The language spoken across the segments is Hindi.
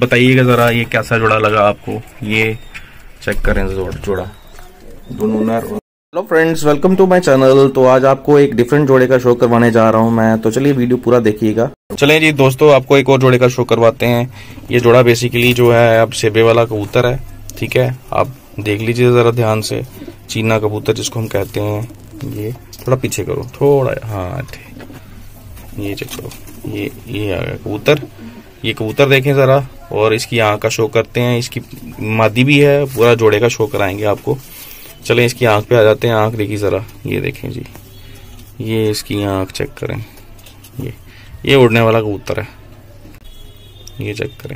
बताइएगा ज़रा ये कैसा जोड़ा लगा आपको। ये चेक करें जोड़ा दोनों नर। Hello friends, welcome to my channel. तो आज आपको एक डिफरेंट जोड़े का शो करवाने जा रहा हूं मैं, तो चलिए वीडियो पूरा देखिएगा। चलें जी दोस्तों, आपको एक और जोड़े का शो करवाते हैं। ये जोड़ा बेसिकली जो है अब सेबे वाला कबूतर है, ठीक है। आप देख लीजिए ज़रा ध्यान से, चीना कबूतर जिसको हम कहते हैं। ये थोड़ा पीछे करो, थोड़ा, हाँ ठीक, ये चेक करो, ये आ गया कबूतर। ये कबूतर देखें ज़रा, और इसकी आँख का शो करते हैं। इसकी मादी भी है, पूरा जोड़े का शो कराएंगे आपको। चलें इसकी आँख पे आ जाते हैं। आँख देखिए ज़रा, ये देखें जी, ये इसकी आँख चेक करें। ये उड़ने वाला कबूतर है, ये चेक करें।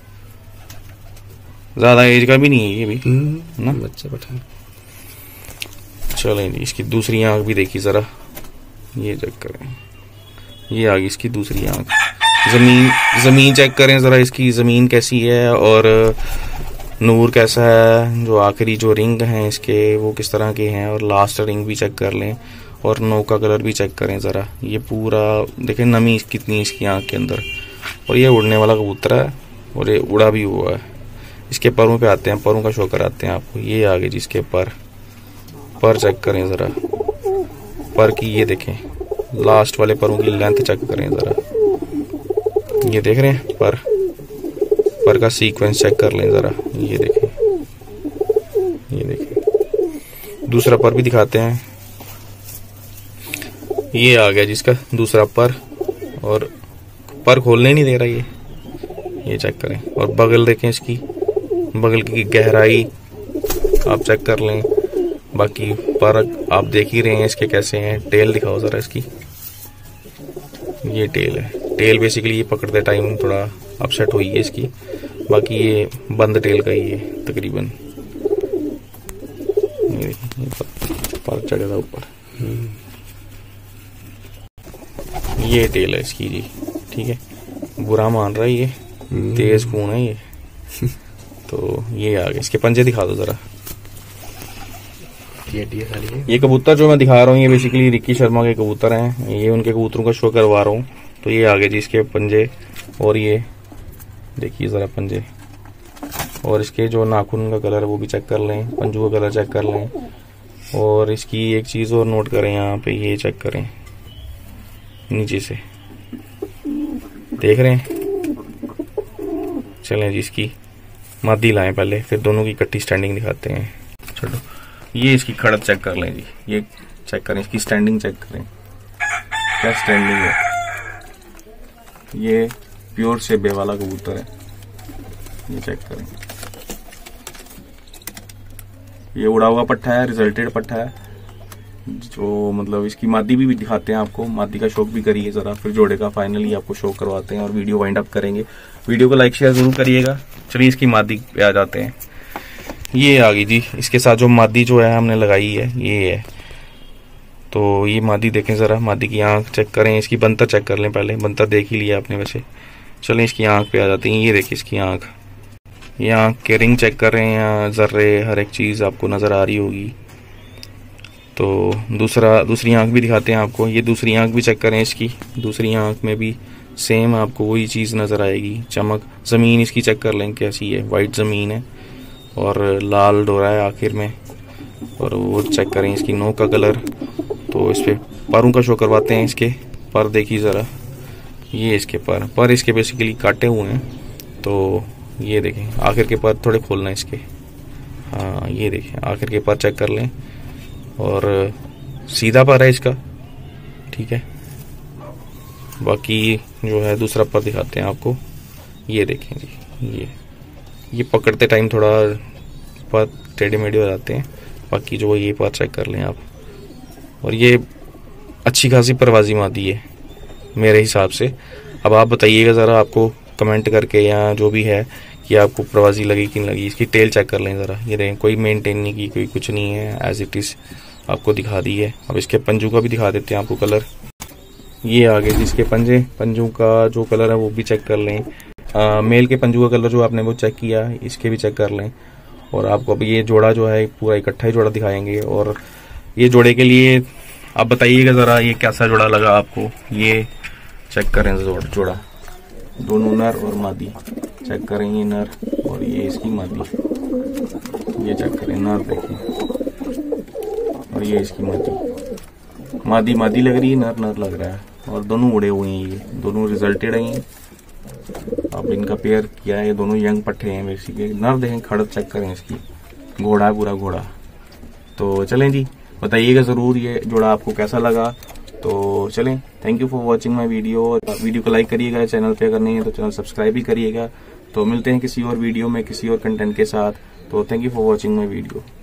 ज़्यादा एज का भी नहीं है ये भी ना, बच्चा बैठा। चलें जी, इसकी दूसरी आँख भी देखिए ज़रा, ये चेक करें। ये आ गई इसकी दूसरी आँख। ज़मीन चेक करें ज़रा, इसकी ज़मीन कैसी है और नूर कैसा है। जो आखिरी जो रिंग हैं इसके वो किस तरह के हैं, और लास्ट रिंग भी चेक कर लें, और नोक का कलर भी चेक करें ज़रा। ये पूरा देखें नमी कितनी इसकी आँख के अंदर। और ये उड़ने वाला कबूतर है, और ये उड़ा भी हुआ है। इसके परों पे आते हैं, परों का शो कराते हैं आपको। ये आगे जिसके पर चेक करें ज़रा, पर की ये देखें, लास्ट वाले परों की लेंथ चेक करें ज़रा। ये देख रहे हैं पर का सीक्वेंस चेक कर लें ज़रा। ये देखें, दूसरा पर भी दिखाते हैं। ये आ गया जिसका दूसरा पर, और पर खोलने नहीं दे रहा ये चेक करें। और बगल देखें, इसकी बगल की गहराई आप चेक कर लें। बाकी पर आप देख ही रहे हैं इसके कैसे हैं। टेल दिखाओ ज़रा इसकी, ये टेल है। टेल बेसिकली ये पकड़ते टाइम थोड़ा अपसेट हुई है इसकी, बाकी ये बंद टेल का ही है तकरीबन। ये पर चढ़ा था ऊपर, ये टेल है इसकी जी, ठीक है। बुरा मान रहा है ये, तेज खून है ये। तो ये आ गया। इसके पंजे दिखा दो ज़रा। ये कबूतर जो मैं दिखा रहा हूँ ये बेसिकली रिकी शर्मा के कबूतर हैं। ये उनके कबूतरों का शो करवा रहा हूँ। तो ये आगे जी इसके पंजे, और ये देखिए ज़रा पंजे, और इसके जो नाखून का कलर है वो भी चेक कर लें, पंजों का कलर चेक कर लें। और इसकी एक चीज़ और नोट करें, यहाँ पे ये चेक करें नीचे से, देख रहे हैं। चलें जी, इसकी मादी लाएं पहले, फिर दोनों की इकट्ठी स्टैंडिंग दिखाते हैं। छोड़ो, ये इसकी खड़क चेक कर लें जी, ये चेक करें, इसकी स्टैंडिंग चेक करें, क्या स्टैंडिंग है। ये प्योर सेबे वाला कबूतर है, ये चेक करें। ये उड़ा हुआ पट्ठा है, रिजल्टेड पट्ठा है। जो मतलब इसकी मादी भी दिखाते हैं आपको, मादी का शौक भी करिए ज़रा, फिर जोड़े का फाइनली आपको शो करवाते हैं और वीडियो वाइंड अप करेंगे। वीडियो को लाइक शेयर जरूर करिएगा। चलिए इसकी मादी पे आ जाते हैं। ये आ गई जी, इसके साथ जो मादी जो है हमने लगाई है ये है। तो ये मादी देखें ज़रा, मादी की आंख चेक करें, इसकी बनतर चेक कर लें पहले। बनतर देख ही लिया आपने वैसे। चलें इसकी आंख पे आ जाते हैं। ये देखिए इसकी आंख, ये आंख के रिंग चेक कर रहे हैं, यहाँ जर्रे हर एक चीज़ आपको नज़र आ रही होगी। तो दूसरी आंख भी दिखाते हैं आपको। ये दूसरी आंख भी चेक करें इसकी, दूसरी आंख में भी सेम आपको वही चीज़ नज़र आएगी, चमक। ज़मीन इसकी चेक कर लें कैसी है, वाइट ज़मीन है और लाल डोरा है आखिर में। और वो चेक करें इसकी नोक का कलर। तो इस पे परों का शो करवाते हैं। इसके पर देखिए ज़रा, ये इसके पर इसके बेसिकली काटे हुए हैं। तो ये देखें आखिर के पर थोड़े खोलना है इसके, हाँ ये देखें आखिर के पर चेक कर लें। और सीधा पर है इसका, ठीक है। बाकी जो है दूसरा पर दिखाते हैं आपको। ये देखें जी, ये पकड़ते टाइम थोड़ा पर टेढ़े मेढ़े हो जाते हैं। बाकी जो ये पर चेक कर लें आप। और ये अच्छी खासी परवाजी मादी है मेरे हिसाब से। अब आप बताइएगा ज़रा आपको कमेंट करके, या जो भी है, कि आपको प्रवासी लगी कि नहीं लगी। इसकी टेल चेक कर लें ज़रा, ये देखें कोई मेंटेन नहीं की, कोई कुछ नहीं है, एज इट इज़ आपको दिखा दी है। अब इसके पंजों का भी दिखा देते हैं आपको कलर। ये आगे जिसके पंजों का जो कलर है वो भी चेक कर लें। मेल के पंजों का कलर जो आपने वो चेक किया, इसके भी चेक कर लें। और आपको अब ये जोड़ा जो है पूरा इकट्ठा ही जोड़ा दिखाएंगे। और ये जोड़े के लिए आप बताइएगा ज़रा ये कैसा जोड़ा लगा आपको। ये चेक करें जोड़ा, दोनों नर और मादी चेक करें ये नर और ये इसकी मादी, ये चेक करें नर देखिए, और ये इसकी मादी मादी लग रही है, नर नर लग रहा है, और दोनों उड़े हुए हैं, ये दोनों रिजल्टेड हैं। अब इनका पेयर किया है, ये दोनों यंग पट्टे हैं बेसिकली। नर देखें, खड़क चेक करें इसकी, घोड़ा है पूरा घोड़ा। तो चलें जी, बताइएगा जरूर ये जोड़ा आपको कैसा लगा। तो चलें, thank you for watching my video. Video को लाइक करिएगा, चैनल पे अगर नहीं है तो चैनल सब्सक्राइब भी करिएगा। तो मिलते हैं किसी और वीडियो में किसी और कंटेंट के साथ। तो thank you for watching my video.